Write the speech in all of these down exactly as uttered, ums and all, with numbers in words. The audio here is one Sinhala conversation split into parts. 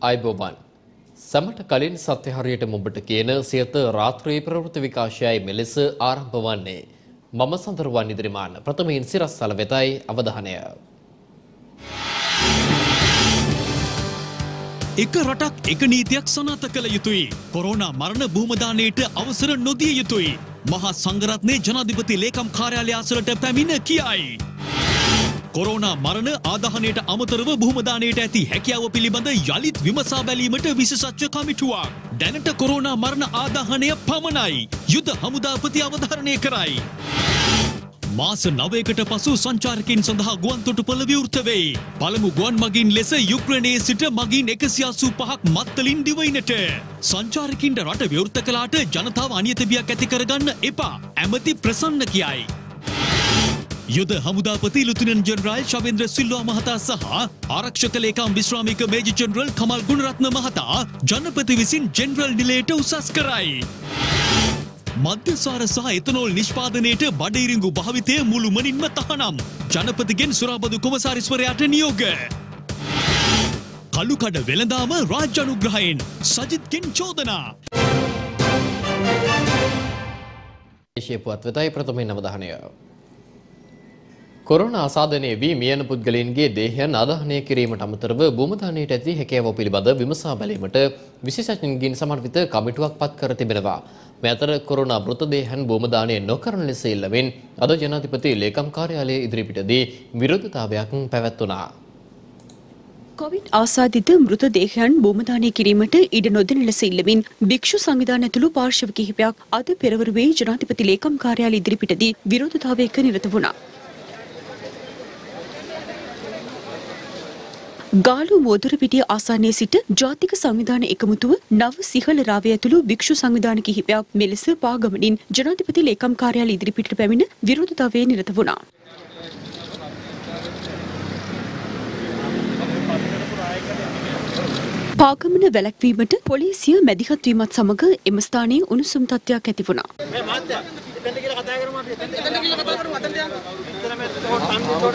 අයිබෝබන් සමට කලින් සත්‍ය හරියට මොබට කියන සියත රාත්‍රී ප්‍රවෘත්ති විකාශයයි මෙලෙස ආරම්භ වන්නේ. මම සඳරුවන් ඉදිරිමාන ප්‍රථමයෙන් සිරස්තල වෙතයි අවධානය. එක රටක් එක නීතියක් සනාථ කළ යුතුයි. කොරෝනා මරණ භූමදානයට අවසර නොදිය යුතුයි. මහා සංඝරත්නයේ ජනාධිපති ලේකම් කාර්යාලය අසලට පැමිණ කියයි. කොරෝනා මරණ ආදාහනයට අමතරව භූමදානයට ඇති හැකියාව පිළිබඳ යළිත් විමසා බැලීමට විශේෂඥ කමිටුවක්. දැනට කොරෝනා මරණ ආදාහනය පමණයි. යුද හමුදාපති අවධාරණය කරයි. මාස නවයකට පසු සංචාරකයන් සඳහා ගුවන් තොටුපළ විවෘත වෙයි. පළමු ගුවන් මගින් ලෙස යුක්‍රේනයේ සිට මගින් එකසිය අසූ පහක් මත්තලින් දිවයිනට. සංචාරකින්ට රට විවෘත කළාට ජනතාව අනියත බියක් ඇති කරගන්න එපා. ඇමති ප්‍රසන්න කියයි. යුද හමුදාපති ලුතිනන් ජෙනරාල් ශවේන්ද්‍ර සිල්වා මහතා සහ ආරක්ෂක ලේකම් විශ්‍රාමික මේජර් ජෙනරල් කමල් ගුණරත්න මහතා ජනපති විසින් ජෙනරල් නිලයට උසස් කරයි. මධ්‍යසාර සහ එතනෝල් නිෂ්පාදනයට බඩඉරිඟු භාවිතය මුළුමනින්ම තහනම්. ජනපතිගෙන් සුරාබදු කොමසාරිස්වරයාට නියෝග. කළුකඩ වෙළඳාම රාජ්‍ය අනුග්‍රහයෙන් සජිත්ගෙන් චෝදනා. දේශීය පුවත් වෙතයි ප්‍රථමයෙන් අවධානය. කොරෝනා ආසාදනයේ වී මියන පුද්ගලයන්ගේ දේහයන් ආදාහනය කිරීමට අමතරව භූමදානයට ඇති හැකියාව පිළිබඳ විමසා බැලීමට විශේෂඥයින්ගෙන් සමන්විත කමිටුවක් පත් කර තිබෙනවා. මේ අතර කොරෝනා මෘතදේහයන් භූමදානය නොකරන ලෙස ඉල්ලමින් අද ජනාධිපති ලේකම් කාර්යාලයේ ඉදිරිපිටදී විරෝධතාවයක් පැවැත්වුණා. කොවිඩ් ආසාදිත මෘතදේහයන් භූමදානය කිරීමට ඉඩ නොදෙන ලෙස ඉල්ලමින් භික්ෂු සංවිධාන ඇතුළු පාර්ශ්ව කිහිපයක් අද පෙරවරුවේ ජනාධිපති ලේකම් කාර්යාලය ඉදිරිපිටදී විරෝධතාවයක නිරත වුණා. ගාලු මෝදරපිටිය ආසන්නයේ සිට ජාතික සංවිධාන එකමුතුව නව සිහල රාවය ඇතුළු භික්ෂු සංවිධාන කිහිපයක් මෙලෙස පාගමනින් ජනාධිපති ලේකම් කාර්යාලය ඉදිරිපිටට පැමිණ විරෝධතාවයේ නිරත වුණා. පාගමන වැළැක්වීමට පොලිසිය මැදිහත් වීමත් සමග එම ස්ථානයේ උණුසුම් තත්ත්වයක් ඇති වුණා. එතන කියලා කතා කරමු අපි එතන එතන කියලා කතා කරමු අතට යන්න. එතන මේ තෝරන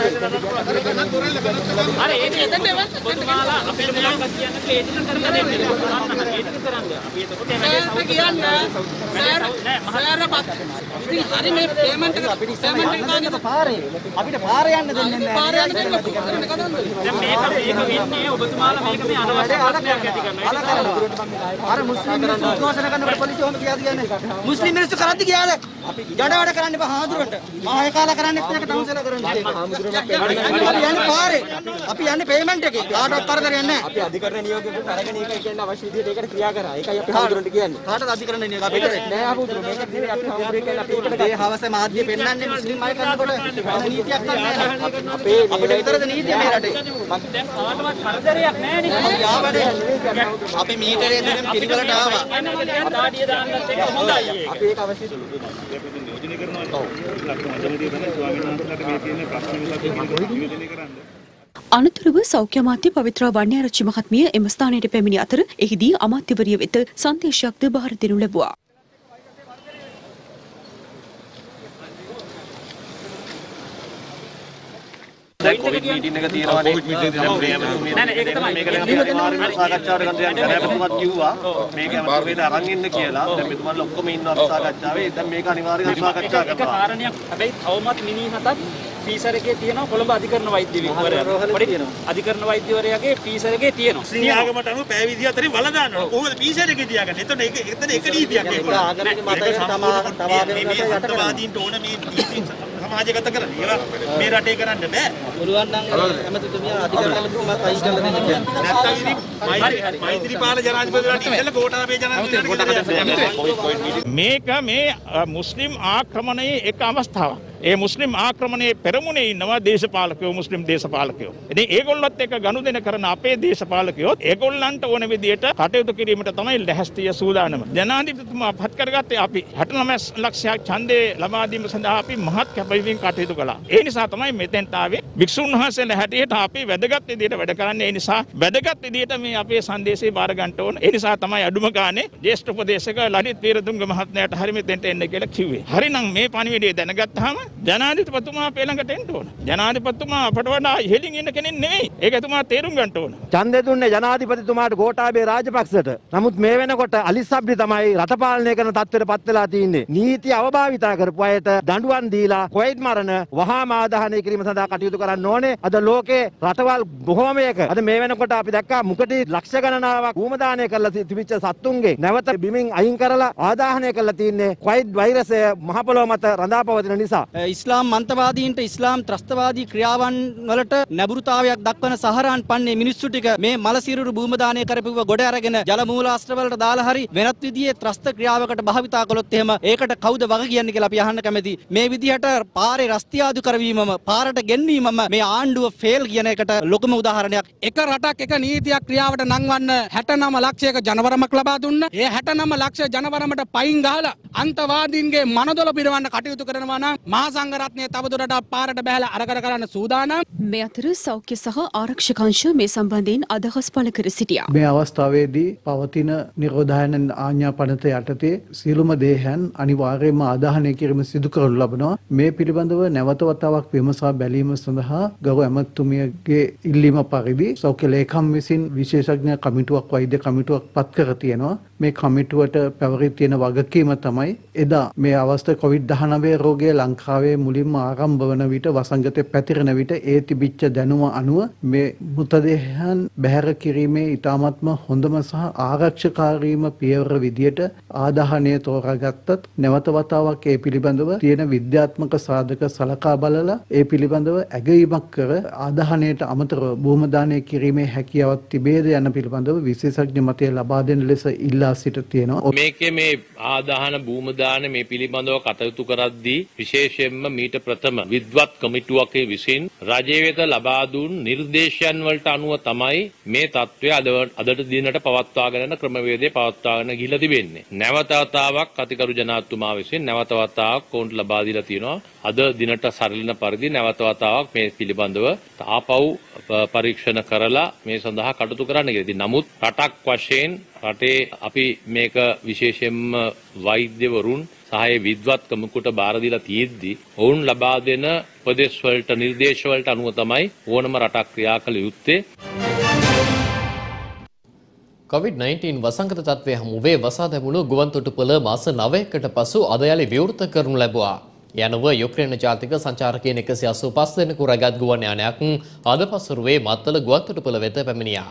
අර ඒක එතනද ඔබතුමාලා අපේ මොනවද කියන්නේ ඒ ටික කරලා දෙන්න. ඒ ටික කරන්න. අපි එතකොට එමගේ කියන්න. සර් සර් ඉතින් හරි මේ පේමන්ට් එක අපිට පේමන්ට් එක ගන්න පාරේ. අපිට පාරේ යන්න දෙන්නේ නැහැ. පාරේ යන්න දෙන්න කරන්න කතන්දර. දැන් මේක මේක වෙන්නේ ඔබතුමාලා මේක මේ අනවශ්‍ය ප්‍රශ්නයක් ඇති කරනවා. අර මුස්ලිම් මිනිස්සු උද්ඝෝෂණ කරනකොට පොලිසිය ඔහොම කියාද කියන්නේ. මුස්ලිම් මිනිස්සු කරද්දි කියාද? ජඩ වැඩ කරන්න එපා හාමුදුරන්ට. මම ඒ කාලා කරන්නේ එක්ක තමුසෙලා කරන්නේ. හාමුදුරන්ට අපි යන්නේ පාරේ. අපි යන්නේ පේමන්ට් එකේ. කාටවත් කරදරයක් නැහැ. අපි අධිකරණ නියෝගයකට අරගෙන ඒක කියන අවශ්‍ය විදිහට ඒකට ක්‍රියා කරා. ඒකයි අපි හාමුදුරන්ට කියන්නේ. කාටවත් අධිකරණ නියෝග අපි කරේ නෑ හාමුදුරෝ. මේක නෙවෙයි අපි හාමුදුරේ කියන්නේ අපි ඒකට මේ හවස මාධ්‍ය පෙන්වන්නේ මුස්ලිම් අය කරනකොට නීතියක් නැහැ. අපේ අපිට විතරද නීතිය මේ රටේ. දැන් කාටවත් කරදරයක් නැහැ නේ. අපි මීටරේ දෙන්න පිළිවෙලට ආවා. දාඩිය දාන්නත් එක හොඳයි. අපි ඒක අවශ්‍ය අනතුරුව සෞඛ්‍ය අමාත්‍ය පවිත්‍රා වන්‍යාරච්චි මහත්මිය එම ස්ථානයට පැමිණි අතර එහිදී අමාත්‍යවරිය වෙත සංදේශයක්ද බාර දෙනු ලැබුවා. දැන් කොවිඩ් මීටින් එක තියෙනවානේ කොවිඩ් මීටින් එක නෑ නෑ ඒක තමයි මේක අනිවාර්යයෙන්ම සාකච්ඡාවට ගන්න දැන් දැනගන්නවත් කිව්වා මේක අනිවාර්යයෙන් අරන් ඉන්න කියලා දැන් මෙතුමාලා ඔක්කොම ඉන්නවා සාකච්ඡාවේ දැන් මේක අනිවාර්යයෙන් සාකච්ඡා කරනවා ඒක කාරණයක් හැබැයි තවමත් මිනිහටත් ෆීසර් එකේ තියෙනවා කොළඹ අධිකරණ වෛද්‍යවරයා පොඩි අධිකරණ වෛද්‍යවරයාගේ ෆීසර් එකේ තියෙනවා සිංහාගමට අනුව පැය විදිය අතරින් වල දානවා කොහොමද ෆීසර් එකේ තියාගන්නේ එතන ඒක එතන එක නීතියක් ඒක ආගමේ මතය තමයි මේ අත්වාදීන්ට ඕන මේ නීති සමාජගත කරන්නේ ඒවා මේ රටේ කරන්න බෑ පුරුවන් නම් එමෙතුමියා අධිකරණවලතුමා කයි කරලා දෙන්න කියන්නේ නැත්තම් ඉතින් මෛත්‍රීපාල ජනාධිපතිවරයාට ඉතල ගෝඨාභය ජනාධිපතිවරයාට මේක මේ මුස්ලිම් ආක්‍රමණයේ එක අවස්ථාවක් ඒ මුස්ලිම් ආක්‍රමණයේ පෙරමුණේ ඉන්නවා දේශපාලකයෝ මුස්ලිම් දේශපාලකයෝ. ඉතින් ඒගොල්ලොත් එක්ක ගනුදෙනු කරන අපේ දේශපාලකයෝත් ඒගොල්ලන්ට ඕන විදියට කටයුතු කිරීමට තමයි ලැහැස්තිය සූදානම. ජනාධිපතිතුමා පත් කරගත්තේ අපි හැට නවය ලක්ෂයක් ඡන්දේ ලබා දීම සඳහා අපි මහත් කැපවීමෙන් කටයුතු කළා. ඒ නිසා තමයි මෙතෙන්ට ආවේ. භික්ෂුන් වහන්සේලා හැටියට අපි වැදගත් විදියට වැඩ කරන්නේ. ඒ නිසා වැදගත් විදියට මේ අපේ සංදේශය බාර ගන්න ඕන. ඒ නිසා තමයි අඩුම ගානේ ජ්‍යෙෂ්ඨ උපදේශක ලලිත් වීරතුංග මහත්මයාට හරි මෙතෙන්ට එන්න කියලා කිව්වේ. හරිනම් මේ පණිවිඩය දැනගත්තාම ජනාධිපතිතුමා අපේ ළඟට එන්න ඕන. ජනාධිපතිතුමා අපට වඩා ඉහළින් ඉන්න කෙනෙක් නෙවෙයි. ඒක එතුමා තේරුම් ගන්න ඕන. ඡන්දය දුන්නේ ජනාධිපතිතුමාට ගෝඨාභය රාජපක්ෂට. නමුත් මේ වෙනකොට අලිසබ්රි තමයි රට පාලනය කරන තත්ත්වයට පත් වෙලා තියෙන්නේ. නීති අවභාවිතා කරපු අයට දඬුවම් දීලා කොයිඩ් මරණ වහාම ආදාහනය කිරීම සඳහා කටයුතු කරන්න ඕනේ. අද ලෝකේ රටවල් බොහෝමයක අද මේ වෙනකොට අපි දැක්කා මුකටි ලක්ෂ ගණනාවක් භූමදානය කරලා තිබිච්ච සත්තුන්ගේ නැවත බිමින් අයින් කරලා ආදාහනය කරලා තින්නේ කොයිඩ් වෛරසය මහ පොළොව මත රඳා පවතින නිසා. ඉස්ලාම් මන්තවාදීන්ට ඉස්ලාම් ත්‍රස්තවාදී ක්‍රියාවන් වලට නැඹුරුතාවයක් දක්වන සහරාන් පන්නේ මිනිස්සු ටික මේ මලසිරුරු භූමදානය කරපුව ගොඩ අරගෙන ජල මූලාශ්‍ර වලට දාලා හරි වෙනත් විදිහේ ත්‍රස්ත ක්‍රියාවකට භාවිතා කළොත් එහෙම ඒකට කවුද වග කියන්නේ කියලා අපි අහන්න කැමතියි. මේ විදිහට පාරේ රස්තියාදු කරවීමම පාරට ගෙන්වීමම මේ ආණ්ඩුව ෆේල් කියන එකට ලොකුම උදාහරණයක්. එක රටක් එක නීතියක් ක්‍රියාවට නංවන්න හැටනම ලක්ෂයක ජනවරමක් ලබා දුන්න. ඒ හැටනම ලක්ෂ ජනවරමට පයින් ගහලා අන්තවාදීන්ගේ මනදොල පිරවන්න කටයුතු කරනවා නම් මහා සංඝරත්නය තවදුරටත් පාරට බැහැලා අරකර කරන්න සූදානම්. මේ අතර සෞඛ්‍ය සහ ආරක්ෂක අංශ මේ සම්බන්ධයෙන් අදහස් පළ කර සිටියා. මේ අවස්ථාවේදී පවතින නිරෝධායන ආඥා පනත යටතේ සියලුම දේහයන් අනිවාර්යයෙන්ම ආදාහනය කිරීම සිදු කරනු ලබනවා. මේ පිළිබඳව නැවත වතාවක් විමසා බැලීම සඳහා ගරු ඇමතුමියගේ ඉල්ලීම පරිදි සෞඛ්‍ය ලේකම් විසින් විශේෂඥ කමිටුවක් වෛද්‍ය කමිටුවක් පත් කර තියෙනවා. මේ කමිටුවට පැවරී තියෙන වගකීම තමයි එදා මේ අවස්ථාවේ කොවිඩ් දහනවය රෝගය ලංකාවේ මුලින්ම ආරම්භ වන විට වසංගතය පැතිරෙන විට ඒ තිබිච්ච දැනුම අනුව මේ මృతදේහයන් බැහැර කිරීමේ ඉතාමත්ම හොඳම සහ ආරක්ෂකාරීම පියවර විදියට ආදාහනය තෝරාගත්තත් නැවත වතාවක් ඒ පිළිබඳව තියෙන විද්‍යාත්මක සාධක සලකා බලලා ඒ පිළිබඳව ඇගයීමක් කර ආදාහනයට අමතරව භූමදානය කිරීමේ හැකියාවක් තිබේද යන පිළිබඳව විශේෂඥ මතය ලබා දෙන ලෙස ඉල්ලා සිට තියෙනවා. මේකේ මේ ආදාහන භූමදාන මේ පිළිබඳව කටයුතු කරද්දී විශේෂයෙන්ම මීට ප්‍රථම විද්වත් කමිටුවක විසින් රජය වෙත ලබා දුන් නිර්දේශයන් වලට අනුව තමයි මේ තත්ත්වය අද අදට දිනට පවත්වාගෙන යන ක්‍රමවේදය පවත්වාගෙන ගිහිලා තිබෙන්නේ. නැවත වතාවක් අතිගරු ජනාධිපතිතුමා විසින් නැවත වතාවක් කවුන්ට් ලබා දීලා තියෙනවා. අද දිනට සරිලන පරිදි නැවත වතාවක් මේ පිළිබඳව ආපහු පරීක්ෂණ කරලා මේ සඳහා කටයුතු කරන්න කියලා. ඉතින් නමුත් රටක් වශයෙන් රටේ අපි මේක විශේෂයෙන්ම වෛද්‍යවරුන් සහය විද්වත් කමකට බාර දීලා තියෙද්දි ඔවුන් ලබා දෙන උපදේශ වලට නිර්දේශ වලට අනුව තමයි ඕනම රටක් ක්‍රියා කළ යුත්තේ. කොවිඩ් නයින්ටීන් වසංගත තත්ත්වය හමුවේ වසා දැමුණු ගුවන්තොටුපළ මාස නවයකට පසු අද යලි විවෘත කරනු ලැබුවා. යනුව යුක්‍රේන ජාතික සංචාරකයන් එකසිය අසූ පහ දෙනෙකු රැගත් ගුවන් යානයක් අද පසුරුවේ මත්තල ගුවන්තොටුපළ වෙත පැමිණියා.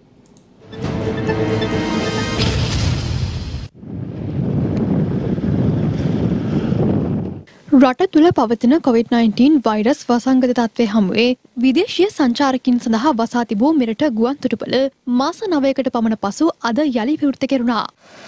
රට තුළ පවතින කොවිඩ් නයින්ටීන් වෛරස් වසංගත තත්ත්වය හමුවේ විදේශීය සංචාරකින් සඳහා වසා තිබූ මෙරට ගුවන්තොටුපළ මාස නවයකට පමණ පසු අද යළි විවෘත කෙරුණා.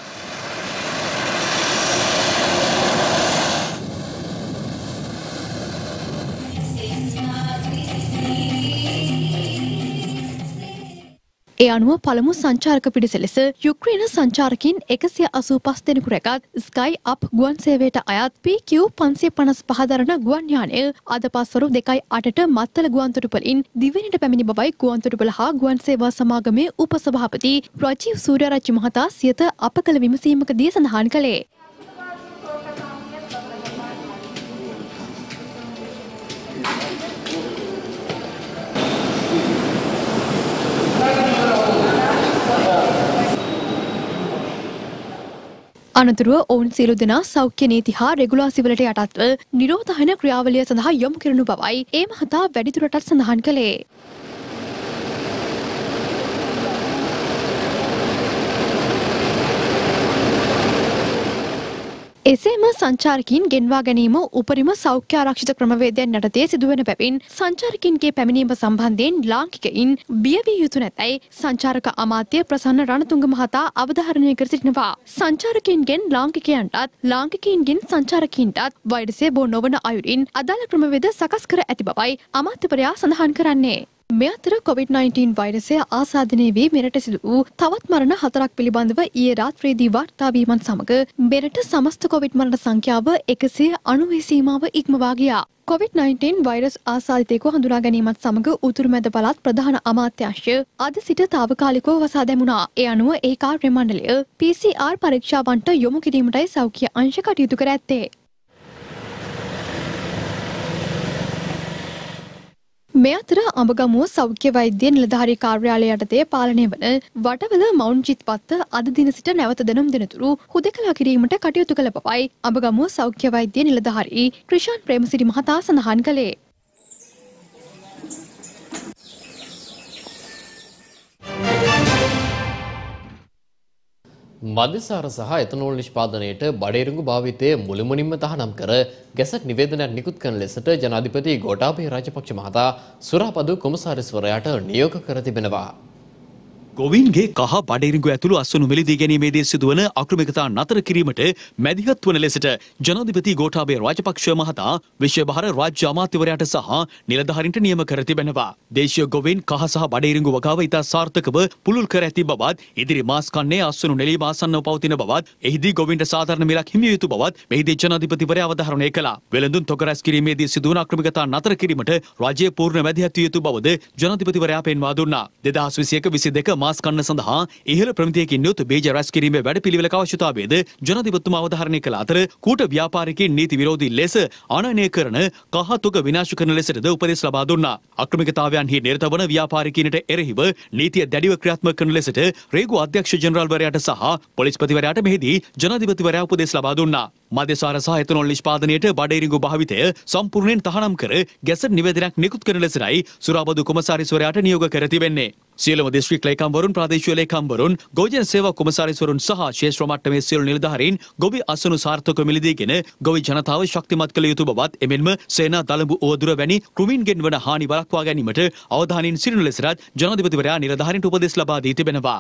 ඒ අනුව පළමු සංචාරක පිරිස ලෙස යුක්‍රේන සංචාරකින් එකසිය අසූ පහ දෙනෙකු රැගත් ස්කයි අප් ගුවන් සේවයට අයත් පී කියූ පන්සිය පනස් පහ දරන ගුවන් යානය අද පස්වරු දෙකයි අටට මත්තල ගුවන්තොටුපළින් දිවයිනට පැමිණි බවයි ගුවන්තොටුපළ හා ගුවන් සේවා සමාගමේ උපසභාපති රජීව් සූර්යරච්චි මහතා සියත අප කළ විමසීමකදී සඳහන් කළේ. අනතුරුව ඔවුන් සියලු දෙනා සෞඛ්‍ය නීති හා රෙගුලාසිවලට යටත්ව නිරෝධායන ක්‍රියාවලිය සඳහා යොමු කරනු බවයි ඒ මහතා වැඩිදුරටත් සඳහන් කළේ. එසේම සංචාරකින් ගෙන්වා ගැනීම උපරිම සෞඛ්‍ය ආරක්ෂිත ක්‍රමවේදයන් යටතේ සිදුවන බැවින් සංචාරකින්ගේ පැමිණීම සම්බන්ධයෙන් ලාංකිකයින් බිය විය යුතු නැතැයි සංචාරක අමාත්‍ය ප්‍රසන්න රණතුංග මහතා අවධාරණය කර සිටිනවා. සංචාරකින්ගෙන් ලාංකිකයන්ටත් ලාංකිකයින්ගෙන් සංචාරකීන්ටත් වෛරසය බෝ නොවන අයුරින් අදාළ ක්‍රමවේද සකස් කර ඇති බවයි අමාත්‍යවරයා සඳහන් කරන්නේ. මේ අතර කොවිඩ් නයින්ටීන් වෛරසය ආසාදනය වී මෙරට සිදු වූ තවත් මරණ හතරක් පිළිබඳව ඊයේ රාත්‍රියේදී වාර්තා වීමත් සමග මෙරට සමස්ත කොවිඩ් මරණ සංඛ්‍යාව එකසිය අනූවේ සීමාව ඉක්මවා ගියා. කොවිඩ් නයින්ටීන් වෛරස් ආසාදිතයෙකු හඳුනා ගැනීමත් සමග උතුරු මැද පළාත් ප්‍රධාන අමාත්‍යාංශය අද සිට තාවකාලිකව වසා දැමුණා. ඒ අනුව ඒ කාර්ය මණ්ඩලය පී සී ආර් පරීක්ෂාවන්ට යොමු කිරීමටයි සෞඛ්‍ය අංශ කටයුතු කර ඇත්තේ. මේ අතර අඹගමුව සෞඛ්‍ය වෛද්‍ය නිලධාරී කාර්යාලය යටතේ පාලනය වන වටවල මවුන්ට් චිත්පත්ත අද දින සිට නැවත දෙනම් දිනතුරු හුදකලා කිරීමට කටයුතු කළ බවයි අඹගමුව සෞඛ්‍ය වෛද්‍ය නිලධාරී ක්‍රිෂාන් ප්‍රේමසිරි මහතා සඳහන් කළේ. මද්‍යසාර සහ එතනෝල් නිෂ්පාදනයට බඩේරුඟු භාවිතය මුළුමනින්ම තහනම් කර ගැසට් නිවේදනයක් නිකුත් කරන ලෙසට ජනාධිපති ගෝඨාභය රාජපක්ෂ මහතා සුරාපදු කොමසාරිස්වරයාට නියෝග කර තිබෙනවා. ගොවීන්ගේ කහ බඩේරිඟු ඇතුළු අස්වනු මිලදී ගැනීමේදී සිදුවන අක්‍රමිකතා නතර කිරීමට මැදිහත් වන ලෙසට ජනාධිපති ගෝඨාභය රාජපක්ෂ මහතා විශ්ව බහර රාජ්‍ය අමාත්‍යවරයාට සහ නිලධාරීන්ට නියම කර තිබෙනවා. දේශීය ගොවීන් කහ සහ බඩේරිඟු වගාව ඉතා සාර්ථකව පුළුල් කර ඇති බවත් ඉදිරි මාස් කන්නේ අස්වනු නෙලීම ආසන්නව පවතින බවත් එහිදී ගොවීන්ට සාධාරණ මිලක් හිමිවිය යුතු බවත් මෙහිදී ජනාධිපතිවරයා අවධාරණය කළා. වෙළඳුන් තොග රැස් කිරීමේදී සිදුවන අක්‍රමිකතා නතර කිරීමට රාජ්‍ය පූර්ණ මැදිහත් විය යුතු බවද ජනාධිපතිවරයා පෙන්වා දුන්නා. දෙදහස් විසියක විසිදෙක මාස් කන්න සඳහා ඉහළ ප්‍රමිතියකින් යුත් බීජ රැස් කිරීමේ වැඩපිළිවෙලක අවශ්‍යතාවයද ජනාධිපතිතුමා අවධාරණය කළ අතර කූට ව්‍යාපාරිකයින් නීති විරෝධී ලෙස ආනයනය කරන කහ තොග විනාශ කරන ලෙසටද උපදෙස් ලබා දුන්නා. අක්‍රමිකතාවයන්හි නිරත වන ව්‍යාපාරිකයින්ට එරෙහිව නීතිය දැඩිව ක්‍රියාත්මක කරන ලෙසට රේගු අධ්‍යක්ෂ ජෙනරාල්වරයාට සහ පොලිස්පතිවරයාට මෙහිදී ජනාධිපතිවරයා උපදෙස් ලබා දුන්නා. මද්‍යසාර සහ එතනෝල් නිෂ්පාදනයට බඩේරිඟු භාවිතය සම්පූර්ණයෙන් තහනම් කර ගැසට් නිවේදනයක් නිකුත් කරන ලෙසයි සුරාබදු කොමසාරිස්වරයාට නියෝග කර තිබෙන්නේ. සියලුම දිස්ත්‍රික් ලේකම්වරුන් ප්‍රාදේශීය ලේකම්වරුන් ගොවිජන සේවා කොමසාරිස්වරුන් සහ ශේෂ්ත්‍ර මට්ටමේ සියලු නිලධාරීන් ගොවි අසනු සාර්ථකව මිලදීගෙන ගොවි ජනතාව ශක්තිමත් කළ යුතු බවත් එමෙන්ම සේනා දළඹු ඕදුර වැනි කෘමීන්ගෙන් වන හානි වළක්වා ගැනීමට අවධානයෙන් සිටින ලෙසට ජනාධිපතිවරයා නිලධාරීන්ට උපදෙස් ලබා දී තිබෙනවා.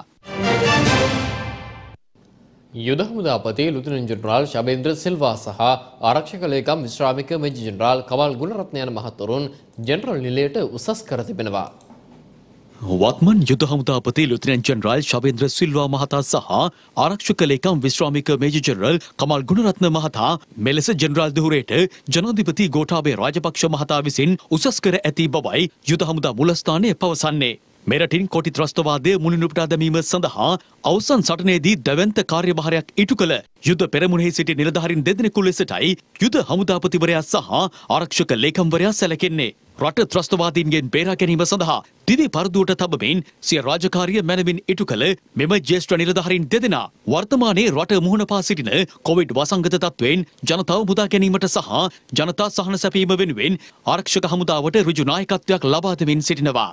යුද හමුදාපති ලුතුනන් ජෙනරාල් ශබේන්ද්‍ර සිල්වා සහ ආරක්ෂක ලේකම් විශ්‍රාමික මේජර් ජෙනරාල් කමල් ගුණරත්න යන මහතුරුන් ජෙනරල් නිලයට උසස් කර තිබෙනවා. වත්මන් යුද හමුදාපති ලුතුනන් ජෙනරාල් ශබේන්ද්‍ර සිල්වා මහතා සහ ආරක්ෂක ලේකම් විශ්‍රාමික මේජර් ජෙනරල් කමල් ගුණරත්න මහතා මෙලෙස ජෙනරාල් ධුරයට ජනාධිපති ගෝඨාභය රාජපක්ෂ මහතා විසින් උසස් කර ඇති බවයි යුද හමුදා මුලස්ථානය පවසන්නේ. මෙරටින් කොටි ත්‍රස්තවාදය මුලිනුපුටා දැමීම සඳහා අවසන් සටනේදී දැවැන්ත කාර්යභාරයක් ඉටු කළ යුද පෙරමුණෙහි සිටි නිලධාරීන් දෙදෙනෙකු ලෙසටයි යුද හමුදාපතිවරයා සහ ආරක්ෂක ලේකම්වරයා සැලකෙන්නේ. රට ත්‍රස්තවාදීන්ගෙන් බේරා ගැනීම සඳහා දිවි පරදුවට තබමින් සිය රාජකාරිය මැනවින් ඉටු කළ මෙම ජ්‍යෙෂ්ඨ නිලධාරීන් දෙදෙනා වර්තමානයේ රට මුහුණ පා සිටින කොවිඩ් වසංගත තත්ත්වයෙන් ජනතාව මුදා ගැනීමට සහ ජනතා සහන සැපීම වෙනුවෙන් ආරක්ෂක හමුදාවට ඍජු නායකත්වයක් ලබා දෙමින් සිටිනවා.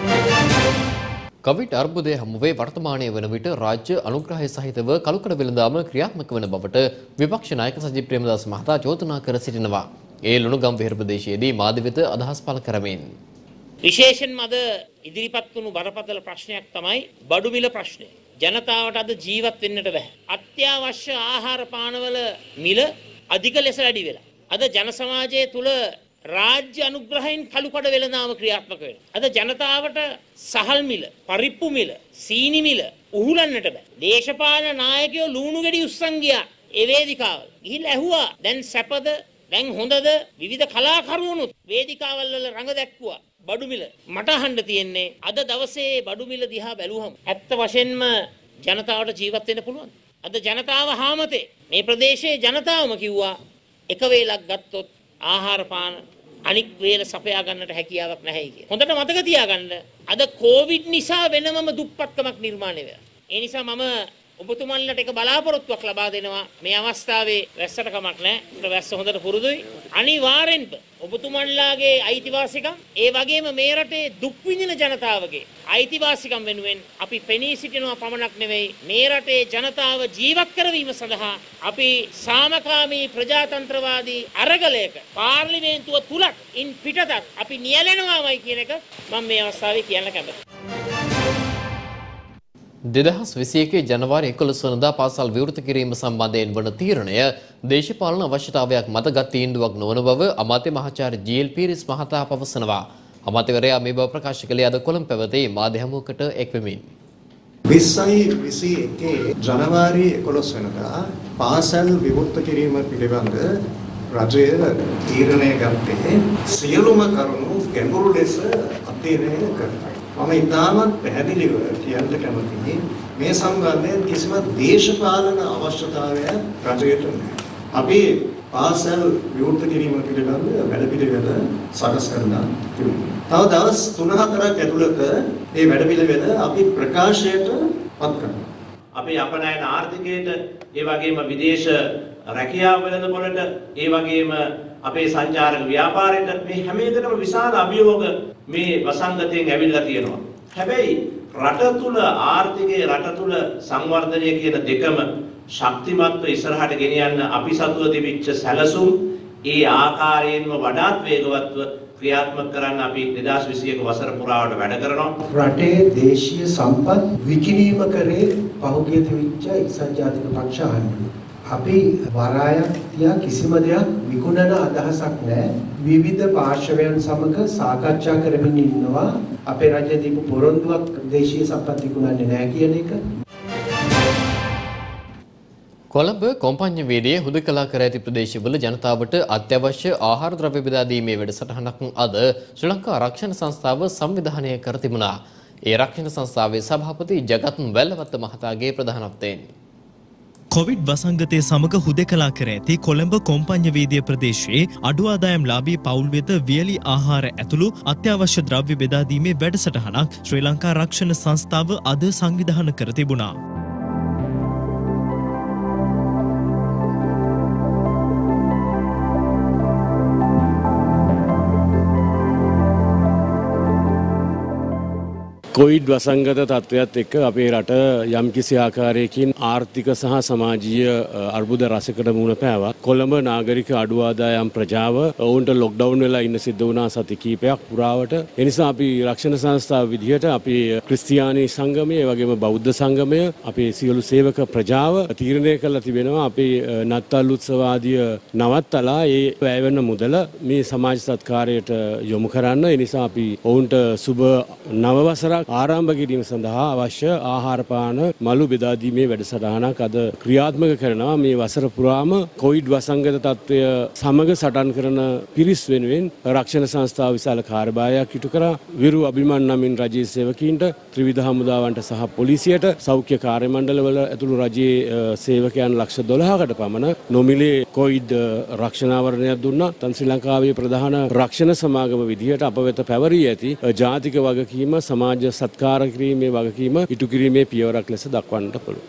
කොවිඩ් අර්බුදය හමුවේ වර්තමානයේ වන විට රාජ්‍ය අනුග්‍රහය සහිතව කළුකඩ වෙළඳාම ක්‍රියාත්මක වන බවට විපක්ෂ නායක සජිත් ප්‍රේමදාස මහතා චෝදනා කර සිටිනවා. ඒ ලුණුගම් වෙහෙර ප්‍රදේශයේදී මාධ්‍ය අදහස් පළ කරමින් විශේෂයෙන්ම අද ඉදිරිපත් වුණු බරපතල ප්‍රශ්නයක් තමයි බඩු මිල ප්‍රශ්නය. ජනතාවට අද ජීවත් වෙන්නට බැහැ. අත්‍යවශ්‍ය ආහාර පානවල මිල අධික ලෙස වැඩි වෙලා. අද ජන සමාජය තුල රාජ්‍ය අනුග්‍රහයෙන් කළුකඩ වෙළඳාම ක්‍රියාත්මක වෙනවා. අද ජනතාවට සහල් මිල, පරිප්පු මිල, සීනි මිල උහුලන්නට බෑ. දේශපාලන නායකයෝ ලුණු ගෙඩි උස්සන් ගියා ඒ වේදිකාවල. ගිහිල්ලා ඇහුවා දැන් සැපද දැන් හොඳද විවිධ කලාකරුවනුත් වේදිකාවල් වල රඟ දැක්වුවා. බඩු මිල මට අහන්න තියෙන්නේ අද දවසේ බඩු මිල දිහා බැලුවම ඇත්ත වශයෙන්ම ජනතාවට ජීවත් වෙන්න පුළුවන්. අද ජනතාව හාමතේ මේ ප්‍රදේශයේ ජනතාවම කිව්වා එක වේලක් ගත්තොත් ආහාර පාන අනික් වේල සපයා ගන්නට හැකියාවක් නැහැ කියලා. හොඳට මතක තියාගන්න අද කොවිඩ් නිසා වෙනමම දුප්පත්කමක් නිර්මාණය වෙනවා. ඒ නිසා මම ඔබතුමන්ලට එක බලාපොරොත්තුවක් ලබා දෙනවා මේ අවස්ථාවේ වැස්සට කමක් නැහැ. ඒකට වැස්ස හොඳට පුරුදුයි. අනිවාර්යෙන්ම ඔබතුමන්ලාගේ අයිතිවාසිකම් ඒ වගේම මේ රටේ දුක් විඳින ජනතාවගේ අයිතිවාසිකම් වෙනුවෙන් අපි පෙනී සිටිනවා පමණක් නෙවෙයි මේ රටේ ජනතාව ජීවත් කරවීම සඳහා අපි සාමකාමී ප්‍රජාතන්ත්‍රවාදී අරගලයක පාර්ලිමේන්තුව තුලත් ඉන් පිටතත් අපි නියැලෙනවාමයි කියන එක මම මේ අවස්ථාවේ කියන්න කැමතියි. දෙදහස් විසියකේ ජනවාරි එකොළොස් වනදා පාසල් විවෘත කිරීම සම්බන්ධයෙන් වන තීරණය දේශපාලන අවශ්‍යතාවයක් මත ගත් තීන්දුවක් නොවන බව අමාත්‍ය මහාචාර්ය ජී.එල්. පීරිස් මහතා පවසනවා. අමාත්‍යවරයා මේ බව ප්‍රකාශ කළේ අද කොළඹ පැවති මාධ්‍ය හමුවකට එක්වෙමින්. විස්සයි විසි එකේ ජනවාරි එකොළොස් වෙනිදා පාසල් විවෘත කිරීම පිළිබඳ රජය තීරණය ගත්තේ සියලුම කරුණු ගැඹුරු ලෙස අධ්‍යයනය කරලා. මම ඉතාමත් පැහැදිලිව කියන්න කැමතියි මේ සම්බන්ධයෙන් කිසිම දේශපාලන අවශ්‍යතාවයක් රජයට නැහැ. අපි පාසල් විවෘත කිරීම පිළිබඳ වැඩපිළිවෙල සකස් කරලා තිබෙනවා. තව දවස් තුන හතරක් ඇතුළත මේ වැඩපිළිවෙල අපි ප්‍රකාශයට පත් කරනවා. අපි අපනයන ආර්ථිකයට ඒ වගේම විදේශ රැකියාව වෙළඳපොළට ඒ වගේම අපේ සංචාරක ව්‍යාපාරයට මේ හැම එකටම විශාල අභියෝග මේ වසංගතයෙන් ඇවිල්ලා තියෙනවා. හැබැයි රට තුල ආර්ථිකයේ රට තුල සංවර්ධනය කියන දෙකම ශක්තිමත්ව ඉස්සරහට ගෙනියන්න අපි සතුව තිබිච්ච සැලසුම් ඒ ආකාරයෙන්ම වඩාත් වේගවත්ව ක්‍රියාත්මක කරන්න අපි දෙදාස් විසියක වසර පුරාවට වැඩ කරනවා. රටේ දේශීය සම්පත් විකිණීම කරේ පහුගිය තිබිච්ච ඉස්සත් ජාතික පක්ෂ ආණ්ඩුව. අපි වරායක් තියා කිසිම දෙයක් විකුණන අදහසක් නැහැ. විවිධ පාර්ශවයන් සමග සාකච්ඡා කරමින් ඉන්නවා. අපේ රජය දීපු පොරොන්දුවක් දේශීය සම්පත් විකුණන්නේ නැහැ කියන එක. කොළඹ කොම්පඤ්ඤ වේදියේ හුදකලා කර ඇති ප්‍රදේශවල ජනතාවට අත්‍යවශ්‍ය ආහාර ද්‍රව්‍ය බෙදා දීමේ වැඩසටහනක් අද ශ්‍රී ලංකා ආරක්ෂණ සංස්ථාව සංවිධානය කර තිබුණා. ඒ ආරක්ෂණ සංස්ථාවේ සභාපති ජගත් වැල්ලවත්ත මහතාගේ ප්‍රධානත්වයෙන් කොවිඩ් වසංගතය සමග හුදකලා කර ඇති කොළඹ කොම්පඤ්ඤ වේදිය ප්‍රදේශයේ අඩු ආදායම් ලාභී පවුල් වෙත වියලි ආහාර ඇතුළු අත්‍යවශ්‍ය ද්‍රව්‍ය බෙදා දීමේ වැඩසටහනක් ශ්‍රී ලංකා ආරක්ෂණ සංස්ථාව අද සංවිධානය කර තිබුණා. කොවිඩ් වසංගත තත්ත්වයක් එක්ක අපේ රට යම්කිසි ආකාරයකින් ආර්ථික සහ සමාජීය අර්බුද රසකට මුහුණ පෑවා. කොළඹ නාගරික අඩු ආදායම් ප්‍රජාව ඔවුන්ට ලොක්ඩවුන් වෙලා ඉන්න සිද්ධ වුණා සති කිහිපයක් පුරාවට. ඒ නිසා අපි රක්ෂණ සංස්ථාව විදිහට අපි ක්‍රිස්තියානි සංගමය, ඒ වගේම බෞද්ධ සංගමය, අපේ සියලු සේවක ප්‍රජාව තීරණය කළා තිබෙනවා අපේ නත්තල් උත්සව ආදිය නවත්තලා ඒ වැය වෙන මුදල මේ සමාජ සත්කාරයට යොමු කරන්න. ඒ නිසා අපි ඔවුන්ට සුබ නව වසරක් ආරම්භ කිරීම සඳහා අවශ්‍ය ආහාර පාන මළු බෙදා දීමේ වැඩසටහනක් අද ක්‍රියාත්මක කරනවා. මේ වසර පුරාම කොවිඩ් වසංගත තත්ත්වය සමග සටන් කරන පිරිස් වෙනුවෙන් රක්ෂණ සංස්ථාව විශාල කාර්යභාරයක් ඉටු කරා. විරු අභිමන් නමින් රජයේ සේවකීන්ට, ත්‍රිවිධ හමුදාවන්ට සහ පොලිසියට, සෞඛ්‍ය කාර්ය මණ්ඩලවල ඇතුළු රජයේ සේවකයන් ලක්ෂ දොළහකට පමණ නොමිලේ කොවිඩ් රක්ෂණාවරණයක් දුන්නා. තන් ශ්‍රී ලංකාවේ ප්‍රධාන රක්ෂණ සමාගම විදිහට අප වෙත පැවරී ඇති ජාතික වගකීම, සමාජ සත්කාර කිරීමේ වගකීම ඉටු කිරීමේ පියවරක් ලෙස දක්වන්නට පුළුවන්.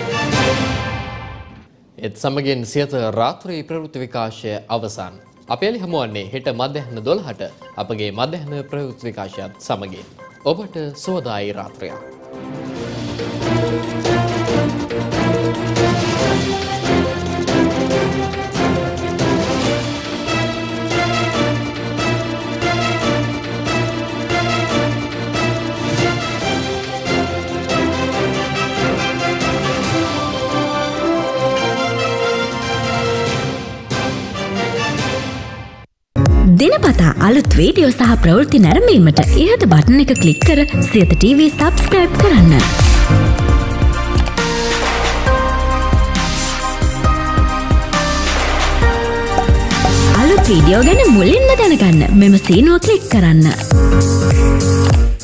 ඒත් සමගින් සියත රාත්‍රී ප්‍රවෘත්ති විකාශය අවසන්. අපි එළි හමුවන්නේ හෙට මධ්‍යහ්න දොළහට අපගේ මධ්‍යහ්න ප්‍රවෘත්ති විකාශයත් සමගින්. ඔබට සුවදායි රාත්‍රියක්. දිනපතා අලුත් වීඩියෝ සහ ප්‍රවෘත්ති නැරඹීමට ඉහත බටන් එක ක්ලික් කර සියත ටීවී සබ්ස්ක්‍රයිබ් කරන්න. අලුත් වීඩියෝ ගැන මුලින්ම දැනගන්න මෙම සීනුව ක්ලික් කරන්න.